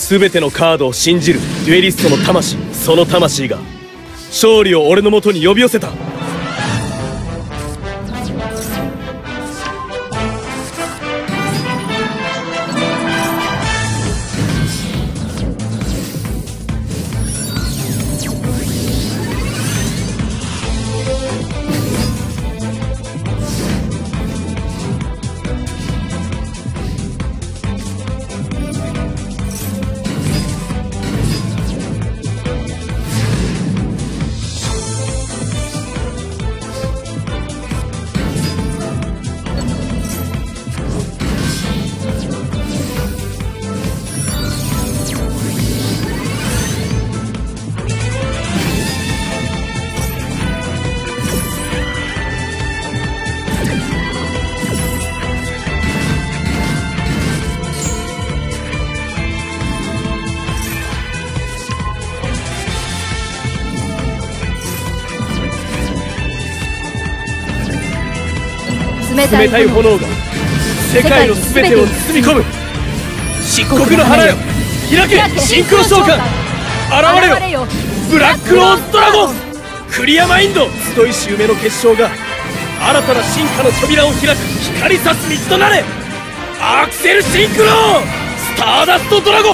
全てのカードを信じるデュエリストの魂、その魂が勝利を俺のもとに呼び寄せた。冷たい炎が世界の全てを包み込む。漆黒の花よ、開けシンクロ召喚。現れよブラックローズドラゴン。クリアマインド集いし夢の結晶が新たな進化の扉を開く。光さす道となれ。アクセルシンクロスターダストドラゴン。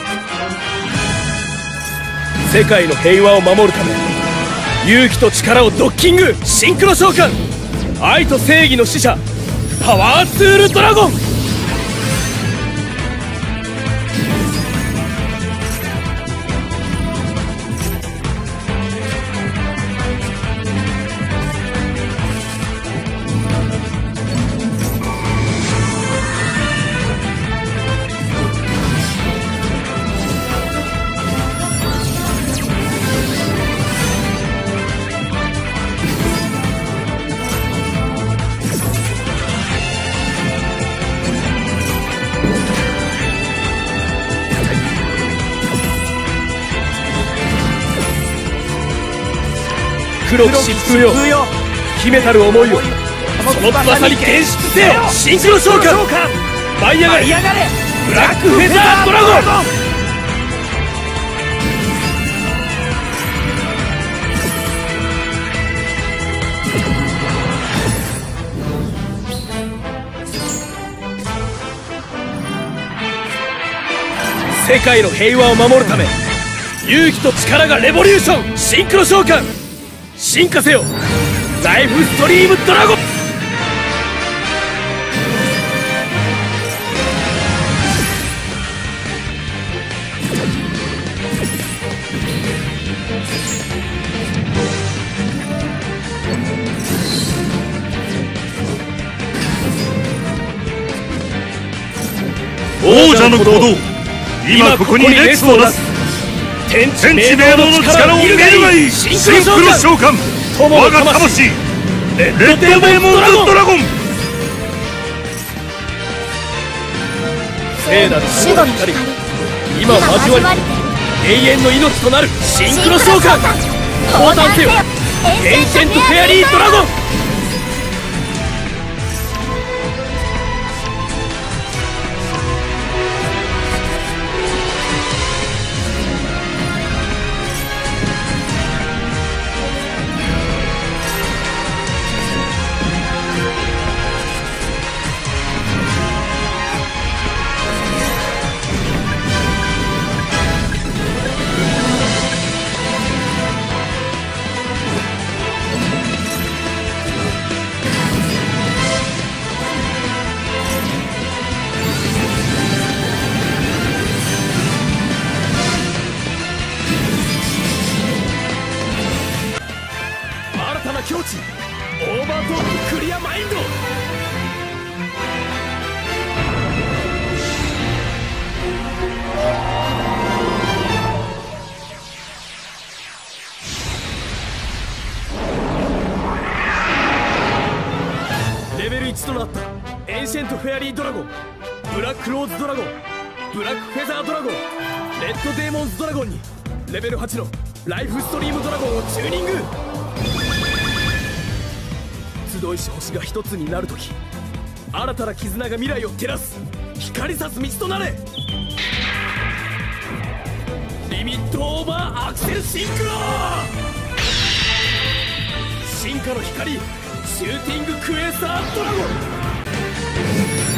世界の平和を守るため勇気と力をドッキング。シンクロ召喚。愛と正義の使者パワーツールドラゴン。黒き疾風よ、秘めたる思いをその翼に現出せよ。シンクロ召喚。舞い上がれブラックフェザードラゴン。世界の平和を守るため勇気と力がレボリューション。シンクロ召喚。進化せよライフストリームドラゴン。 王者の鼓動、今ここに列を出す。天地明動の力を見るがいい。シンクロ召喚。我が魂レッドデーモンズドラゴン。 聖なる死の光今交わり永遠の命となる。シンクロ召喚。降誕せよエンシェントフェアリードラゴン。境地オーバートーククリアマインド。レベル1となったエンシェントフェアリードラゴン、ブラックローズドラゴン、ブラックフェザードラゴン、レッドデーモンズドラゴンにレベル8のライフストリームドラゴンをチューニング。集いし星が一つになるとき、新たな絆が未来を照らす。光さす道となれ。 リミットオーバーアクセルシンクロ進化の光シューティングクエーサードラゴン